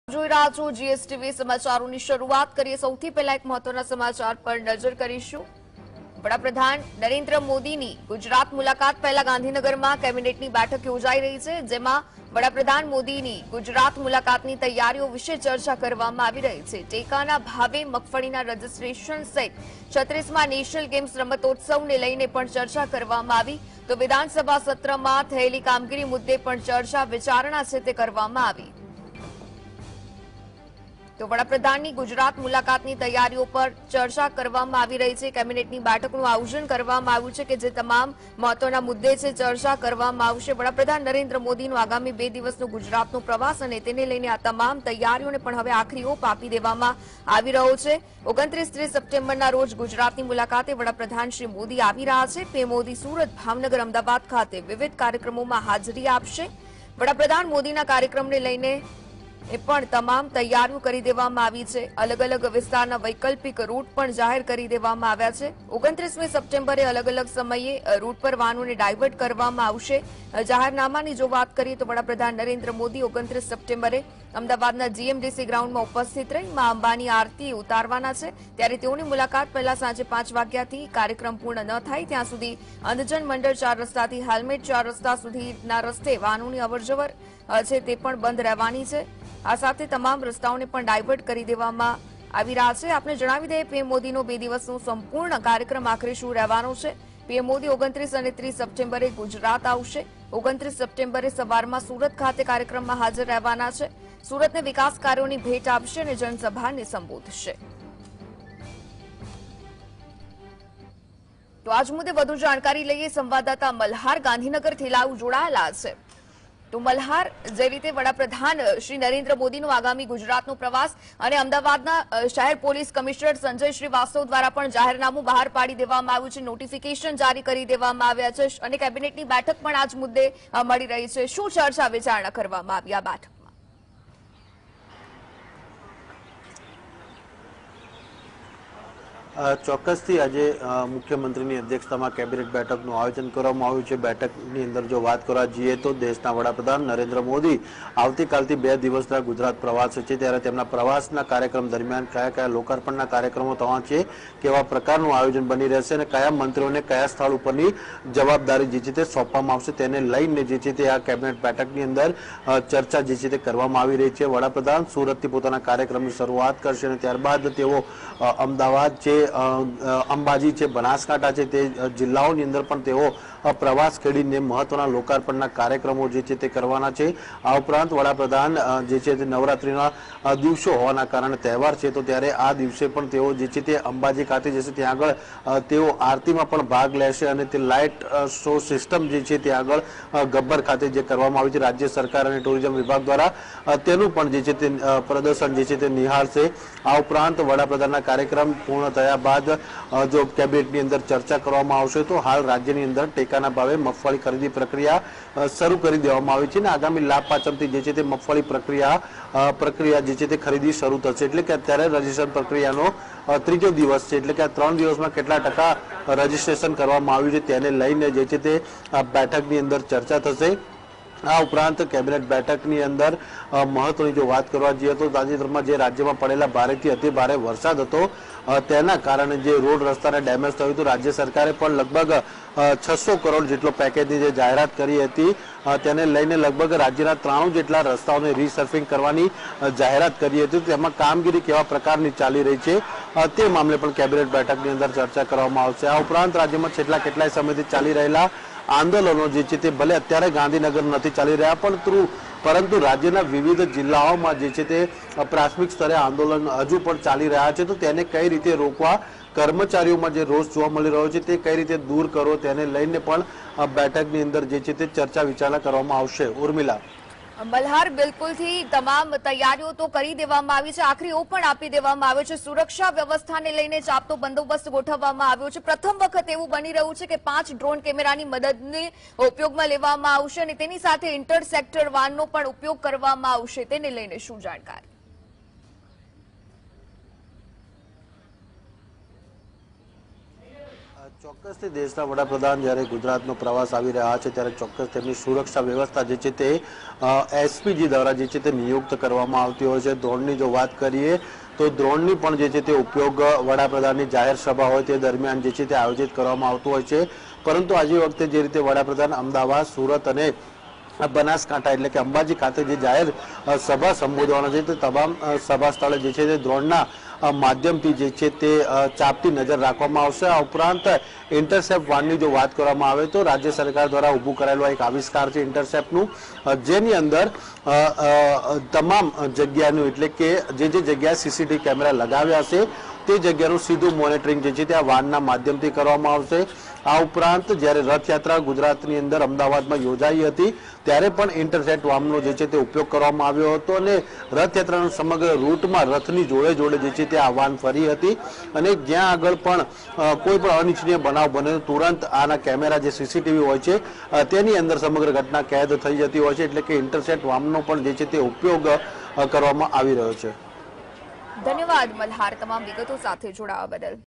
જોઈ રહ્યા છો જીએસટીવી સમાચારોની શરૂઆત કરીએ સૌથી પહેલા એક મહત્વના સમાચાર પર નજર કરીશું। વડાપ્રધાન નરેન્દ્ર મોદીની ગુજરાત મુલાકાત પહેલા ગાંધીનગરમાં કેબિનેટની બેઠક યોજાઈ રહી છે, જેમાં વડાપ્રધાન મોદીની ગુજરાત મુલાકાતની તૈયારીઓ વિશે ચર્ચા કરવામાં આવી રહી છે। ટેકાના ભાવે મગફળીના રજીસ્ટ્રેશન સહિત 36મા નેશનલ ગેમ્સ રમતોત્સવને લઈને પણ ચર્ચા કરવામાં આવી, તો વિધાનસભા સત્રમાં થયેલી કામગીરી મુદ્દે પણ ચર્ચા વિચારણા છે તે કરવામાં આવી। તો વડાપ્રધાનની ગુજરાત મુલાકાતની તૈયારીઓ પર ચર્ચા કરવામાં આવી રહી છે। કેબિનેટની બેઠકનું આયોજન કરવામાં આવ્યું છે કે જે તમામ મહત્વના મુદ્દે છે ચર્ચા કરવામાં આવશે। વડાપ્રધાન નરેન્દ્ર મોદીનો આગામી 2 દિવસનો ગુજરાતનો પ્રવાસ અને તેને લઈને આ તમામ તૈયારીઓને પણ હવે આખરી ઓપ આપી દેવામાં આવી રહ્યો છે। 29-30 સપ્ટેમ્બરના રોજ ગુજરાતની મુલાકાતે વડાપ્રધાન શ્રી મોદી આવી રહ્યા છે। પીએમ મોદી સુરત, ભાવનગર, અમદાવાદ ખાતે વિવિધ કાર્યક્રમોમાં હાજરી આપશે। વડાપ્રધાન મોદીના કાર્યક્રમને લઈને પણ તમામ તૈયારીઓ કરી દેવામાં આવી છે। અલગ અલગ વિસ્તારના વૈકલ્પિક રૂટ પણ જાહેર કરી દેવામાં આવ્યા છે। 29મી સપ્ટેમ્બરે અલગ અલગ સમયે રૂટ પર વાહનોને ડાયવર્ટ કરવામાં આવશે। જાહેરનામાની જો વાત કરીએ તો વડાપ્રધાન નરેન્દ્ર મોદી 29 સપ્ટેમ્બરે અમદાવાદના જીએમડીસી ગ્રાઉન્ડમાં ઉપસ્થિત રહી મા અંબાની આરતી ઉતારવાના છે, ત્યારે તેઓની મુલાકાત પહેલા સાંજે 5 વાગ્યાથી કાર્યક્રમ પૂર્ણ ન થાય ત્યાં સુધી અંધજન મંડળ 4 રસ્તાથી હેલ્મેટ 4 રસ્તા સુધીના રસ્તે વાહનોની અવરજવર છે તે પણ બંધ રહેવાની છે। આ સાથે તમામ રસ્તાઓને પણ ડાયવર્ટ કરી દેવામાં આવી રહ્યા છે। આપને જણાવી દઈએ પીએમ મોદીનો 2 દિવસનો સંપૂર્ણ કાર્યક્રમ આખરે શું રહેવાનો છે। પીએમ મોદી 29 અને 30 સપ્ટેમ્બરે ગુજરાત આવશે। 29 સપ્ટેમ્બરે સવારમાં સુરત ખાતે કાર્યક્રમમાં હાજર રહેવાના છે। સુરતને વિકાસ કાર્યોની ભેટ આપશે અને જનસભાને સંબોધશે। તો આજ મુદ્દે વધુ જાણકારી લઈએ। સંવાદદાતા મલ્હાર ગાંધીનગરથી લાઈવ જોડાયેલા છે। તો મલ્હાર, જે રીતે વડાપ્રધાન શ્રી નરેન્દ્ર મોદીનો આગામી ગુજરાતનો પ્રવાસ અને અમદાવાદના શહેર પોલીસ કમિશનર સંજય શ્રીવાસ્તવ દ્વારા પણ જાહેરનામું બહાર પાડી દેવામાં આવ્યું છે, નોટિફિકેશન જારી કરી દેવામાં આવ્યા છે અને કેબિનેટની બેઠક પણ આજ મુદ્દે મળી રહી છે। શું ચર્ચા વિચારણા કરવામાં આવી આ બેઠકમાં? ચોક્કસથી આજે મુખ્યમંત્રીની અધ્યક્ષતામાં કેબિનેટ બેઠકનું આયોજન કરવામાં આવ્યું છે। બેઠકની અંદર જો વાત કરવા જઈએ તો દેશના વડાપ્રધાન નરેન્દ્ર મોદી આવતીકાલથી 2 દિવસના ગુજરાત પ્રવાસ છે, ત્યારે તેમના પ્રવાસના કાર્યક્રમ દરમિયાન કયા કયા લોકાર્પણના કાર્યક્રમો થવાના છે, કેવા પ્રકારનું આયોજન બની રહેશે અને કયા મંત્રીઓને કયા સ્થળ ઉપરની જવાબદારી જે છે તે સોંપવામાં આવશે, તેને લઈને જે છે તે આ કેબિનેટ બેઠકની અંદર ચર્ચા જે છે તે કરવામાં આવી રહી છે। વડાપ્રધાન સુરતથી પોતાના કાર્યક્રમની શરૂઆત કરશે અને ત્યારબાદ તેઓ અમદાવાદ છે, અંબાજી છે, બનાસકાંઠા છે, તે જિલ્લાઓની અંદર પણ તેઓ પ્રવાસ ખેડીને મહત્વના લોકાર્પણના કાર્યક્રમો જે છે તે કરવાના છે। આ ઉપરાંત વડાપ્રધાન જે છે તે નવરાત્રીના દિવસો હોવાના કારણે તહેવાર છે, તો ત્યારે આ દિવસે પણ તેઓ જે છે તે અંબાજી ખાતે જશે, ત્યાં આગળ તેઓ આરતીમાં પણ ભાગ લેશે અને તે લાઇટ શો સિસ્ટમ જે છે ત્યાં આગળ ગબ્બર ખાતે જે કરવામાં આવી છે રાજ્ય સરકાર અને ટુરિઝમ વિભાગ દ્વારા, તેનું પણ જે છે તે પ્રદર્શન જે છે તે નિહાળશે। આ ઉપરાંત વડાપ્રધાનના કાર્યક્રમ પૂર્ણ થયા બાદ જો કેબિનેટની અંદર ચર્ચા કરવામાં આવશે તો હાલ રાજ્યની અંદર ટેકાના ભાવે મગફળી ખરીદી પ્રક્રિયા શરૂ કરી દેવામાં આવી છે અને આગામી લાભ પાચમથી જે છે તે મગફળી પ્રક્રિયા જે છે તે ખરીદી શરૂ થશે, એટલે કે અત્યારે રજીસ્ટ્રેશન પ્રક્રિયાનો 3જો દિવસ છે, એટલે કે આ 3 દિવસમાં કેટલા ટકા રજીસ્ટ્રેશન કરવામાં આવ્યું છે તેને લઈને જે છે તે બેઠકની અંદર ચર્ચા થશે। આ ઉપરાંત કેબિનેટ બેઠકની અંદર મહત્વની જો વાત કરવા જઈએ તો તાજેતરમાં જે રાજ્યમાં પડેલા ભારેથી અતિ ભારે વરસાદ હતો તેના કારણે જે રોડ રસ્તાને ડેમેજ થયું હતું, રાજ્ય સરકારે પણ લગભગ 600 કરોડ જેટલો પેકેજની જે જાહેરાત કરી હતી, તેને લઈને લગભગ રાજ્યના 93 જેટલા રસ્તાઓને રીસર્ફિંગ કરવાની જાહેરાત કરી હતી। તેમાં કામગીરી કેવા પ્રકારની ચાલી રહી છે તે મામલે પણ કેબિનેટ બેઠકની અંદર ચર્ચા કરવામાં આવશે। આ ઉપરાંત રાજ્યમાં છેલ્લા કેટલાય સમયથી ચાલી રહેલા આંદોલનો જે છે તે ભલે અત્યારે ગાંધીનગર નથી ચાલી રહ્યા પરંતુ રાજ્યના વિવિધ જિલ્લાઓમાં જે છે તે પ્રાથમિક સ્તરે આંદોલન હજુ પણ ચાલી રહ્યા છે, તો તેને કઈ રીતે રોકવા, કર્મચારીઓમાં જે રોષ જોવા મળી રહ્યો છે તે કઈ રીતે દૂર કરવો, તેને લઈને પણ બેઠકની અંદર જે છે તે ચર્ચા વિચારણા કરવામાં આવશે। ઉર્મિલા, મલ્હાર, બિલકુલથી તમામ તૈયારીઓ તો કરી દેવામાં આવી છે, આખરી ઓપ પણ આપી દેવામાં આવ્યો છે। સુરક્ષા વ્યવસ્થાને લઈને ચાપતો બંદોબસ્ત ગોઠવવામાં આવ્યો છે। પ્રથમ વખત એવું બની રહ્યું છે કે 5 ડ્રોન કેમેરાની મદદને ઉપયોગમાં લેવામાં આવશે અને તેની સાથે ઇન્ટરસેપ્ટર વાનનો પણ ઉપયોગ કરવામાં આવશે, તેને લઈને શું જાણકારી? ચોક્કસથી દેશના વડાપ્રધાન જ્યારે ગુજરાતનો પ્રવાસ આવી રહ્યા છે ત્યારે ચોક્કસ તેમની સુરક્ષા વ્યવસ્થા જે છે તે એસપીજી દ્વારા જે છે તે નિયુક્ત કરવામાં આવતી હોય છે. ડ્રોનની જો વાત કરીએ તો ડ્રોનની પણ જે છે તે ઉપયોગ વડાપ્રધાનની જાહેર સભા હોય તે દરમિયાન જે છે તે આયોજિત કરવામાં આવતું હોય છે. પરંતુ આજે વખતે જે રીતે વડાપ્રધાન અમદાવાદ, સુરત અને બનાસકાંઠા એટલે કે અંબાજી ખાતે જે જાહેર સભા સંબોધવાના છે તે તમામ સભા સ્થળે જે છે તે ડ્રોનના માધ્યમથી જે છે તે ચાંપતી નજર રાખવામાં આવશે. આ ઉપરાંત ઇન્ટરસેપ્ટ વાનની જો વાત કરવામાં આવે તો રાજ્ય સરકાર દ્વારા ઊભું કરાયેલું એક આવિષ્કાર છે ઇન્ટરસેપ્ટનું, જેની અંદર તમામ જગ્યાનું એટલે કે જે જગ્યાએ સીસીટીવી કેમેરા લગાવ્યા છે તે જગ્યાનું સીધું મોનિટરિંગ જે છે તે આ વાનના માધ્યમથી કરવામાં આવશે. આ ઉપરાંત જ્યારે રથયાત્રા ગુજરાતની અંદર અમદાવાદમાં યોજાઈ હતી ત્યારે પણ ઇન્ટરસેપ્ટ વાનનો જે છે તે ઉપયોગ કરવામાં આવ્યો હતો અને રથયાત્રાના સમગ્ર રૂટમાં રથની જોડે જોડે જે છે તે આ વાન ફરી હતી અને જ્યાં આગળ પણ કોઈ પણ અનિચ્છનીય બનાવ બને તો તુરંત આના કેમેરા જે સીસીટીવી હોય છે તેની અંદર સમગ્ર ઘટના કેદ થઈ જતી હોય છે. એટલે કે ઇન્ટરસેપ્ટ વાનનો પણ જે છે તે ઉપયોગ કરવામાં આવી રહ્યો છે. ધન્યવાદ મલ્હાર તમામ વિગતો સાથે જોડાવા બદલ.